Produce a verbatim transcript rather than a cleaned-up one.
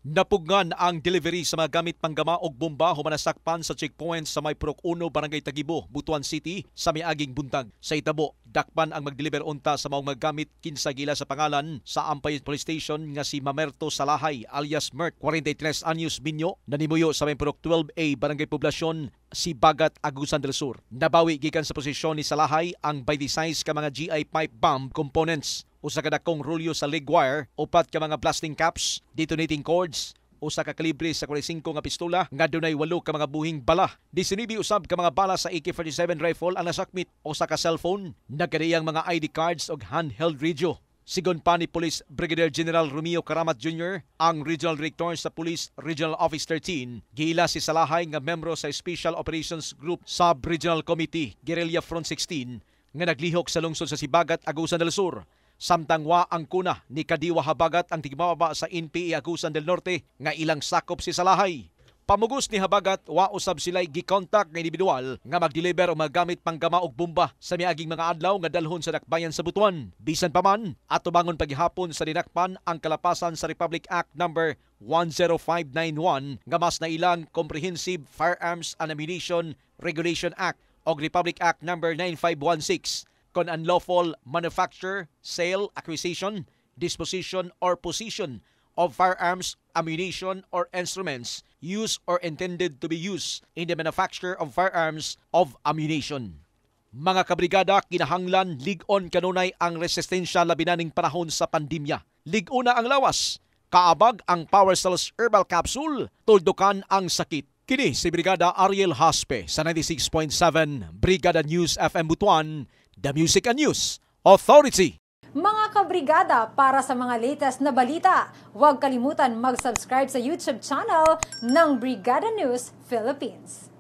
Napugnan ang delivery sa mga gamit panggama og bomba human nasakpan sa checkpoint sa may Purok uno, Barangay Tagibo, Butuan City sa miaging buntag. Sa Itabo, dakpan ang mag-deliver unta sa mga gamit kinsa gila sa pangalan sa Ampay Police Station nga si Mamerto Salahay alias Mert, forty-three anyos Binyo, nanimuyo sa may Purok twelve A, Barangay Poblasyon, si Bagat, Agusan del Sur. Nabawi gikan sa posisyon ni Salahay ang by the size ka mga G I pipe bomb components, usa ka dakong rulyo sa leg wire, upat ka mga blasting caps, detonating cords, usa ka kalibre sa forty-five nga pistola nga dunay walo ka mga buhing bala, nineteen usab ka mga bala sa A K forty-seven rifle ang nasakmit, usa ka cellphone, nagkadiyang mga I D cards ug handheld radio. Sigon pa ni Police Brigadier General Romeo Karamat Junior, ang Regional Director sa Police Regional Office thirteen, gila si Salahay nga membro sa Special Operations Group Sub-Regional Committee, Guerrilla Front sixteen, nga naglihok sa lungsod sa Sibagat, Agusan del Sur. Samtang wa ang kuna ni Kadiwa Habagat ang tigmababa sa N P A Agusan del Norte nga ilang sakop si Salahay. Pamugos ni Habagat, wa usab sila'y gikontak nga individual nga mag-deliver o magamit panggama og bomba sa miaging mga adlaw nga dalhon sa dakbayan sa Butuan. Bisan pa man, ato bangon paghihapon sa dinakpan ang kalapasan sa Republic Act number one oh five nine one nga mas na ilang Comprehensive Firearms and Ammunition Regulation Act o Republic Act number nine five one six kon unlawful manufacture, sale, acquisition, disposition or possession of firearms, ammunition or instruments used or intended to be used in the manufacture of firearms of ammunition. Mga kabrigada, kinahanglan lig-on kanunay ang resistensya labinaning panahon sa pandemya. Lig-una ang lawas, kaabag ang Power Cells Herbal Capsule, tuldukan ang sakit. Kini si Brigada Ariel Haspe sa ninety-six point seven Brigada News F M Butuan, The Music and News Authority. Mga kabrigada, para sa mga latest na balita, huwag kalimutan mag-subscribe sa YouTube channel ng Brigada News Philippines.